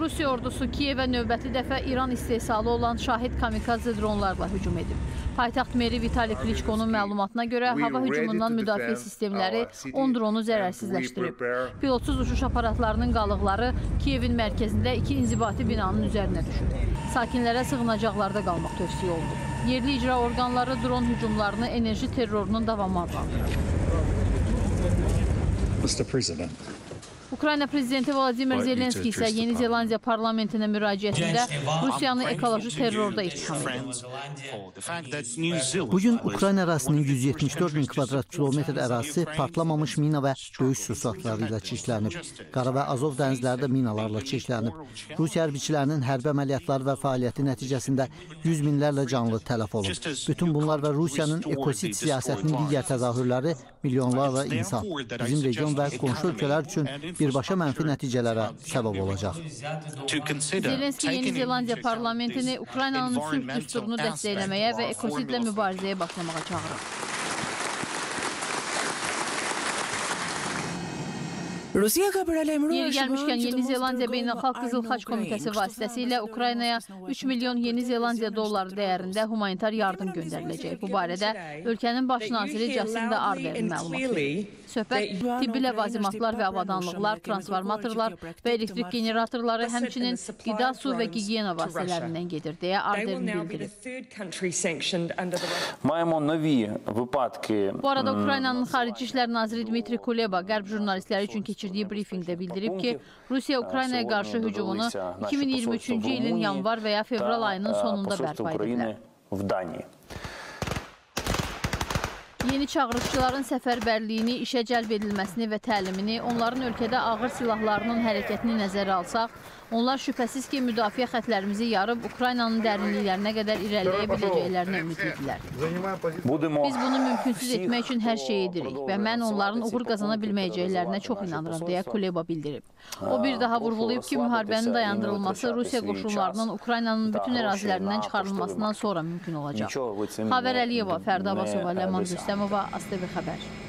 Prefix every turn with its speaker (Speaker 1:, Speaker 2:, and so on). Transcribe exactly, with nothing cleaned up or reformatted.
Speaker 1: Rusiya ordusu Kiyevə növbəti dəfə İran istehsalı olan Şahid kamikadze dronlarla hücum edib. Paytaxt meri Vitali Kliçkonun məlumatına görə hava hücumundan müdafiə sistemləri on dronu zərərsizləşdirib. Pilotsuz uçuş aparatlarının qalıqları Kiyevin mərkəzində iki inzibati binanın üzərinə düşüb. Sakinlərə sığınacaqlarda qalmaq tövsiyə olunub. Yerli icra orqanları dron hücumlarını enerji terrorunun davamı adlandırır. Ukrayna prezidenti Vladimir Zelenski isə Yeni Zelandiya parlamentinə müraciətində Rusiyanı ekoloji terrorda ittiham edib.
Speaker 2: Bugün Ukrayna ərazisinin yüz yetmiş dörd min kvadrat kilometr ərazisi partlamamış mina və döyüş sursatları ilə çirklənib. Qara və Azov dənizləri də minalarla çirklənib. Rusiya hərbiçilərinin hərbi əməliyyatları və fəaliyyəti nəticəsində yüz minlərlə canlı tələf olub. Bütün bunlar və Rusiyanın ekosit siyasətinin digər təzahürləri milyonlarla insan, bizim region və qonşu ölkələr üçün birbaşa mənfi nəticələrə səbəb olacaq.
Speaker 1: Zelenski Yeni Zelandiya parlamentini Ukraynanın sülh düsturunu dəstəkləməyə və ekositlə mübarizəyə başlamağa çağırır. Yeri gəlmişkən Yeni Zelandiya Beynəlxalq Qızıl Xaç Komitəsi vasitəsilə Ukraynaya üç milyon Yeni Zelandiya dolları dəyərində humanitar yardım göndəriləcək. Bu barədə ölkənin baş naziri Jacinda Ardern məlumat verir. Söhbət tibbi ləvazimatlar və avadanlıqlar, transformatorlar və elektrik generatorları, həmçinin qida, su və gigiyena vasitələrindən gedir, deyə Ardern bildirib. Bu arada Ukraynanın Xarici İşlər Naziri Dmitri Kuleba qərb jurnalistləri üçün keçirdiyi brifinqdə bildirib ki, Rusiya Ukraynaya qarşı hücumunu iki min iyirmi üçüncü ilin yanvar və ya fevral ayının sonunda bərpa ediblər. Yeni çağırışçıların səfərbərliyini, işə cəlb edilməsini və təlimini, onların ölkədə ağır silahlarının hərəkətini nəzərə alsaq, onlar şübhəsiz ki, müdafiə xətlərimizi yarıb Ukraynanın dərinliklərinə qədər irəliləyə biləcəklərinə ümidlidirlər. Biz bunu mümkünsüz etmək üçün hər şey edirik və mən onların uğur qazana bilməyəcəklərinə çox inanıram, deyə Kuleba bildirib. O bir daha vurğulayıb ki, müharibənin dayandırılması Rusiya qoşunlarının Ukraynanın bütün ərazilərindən çıxarılmasından sonra mümkün olacaq. Xavər Əliyeva, Fərdə Abbasova, Ləman Rüstəmova, ASTV Xəbər.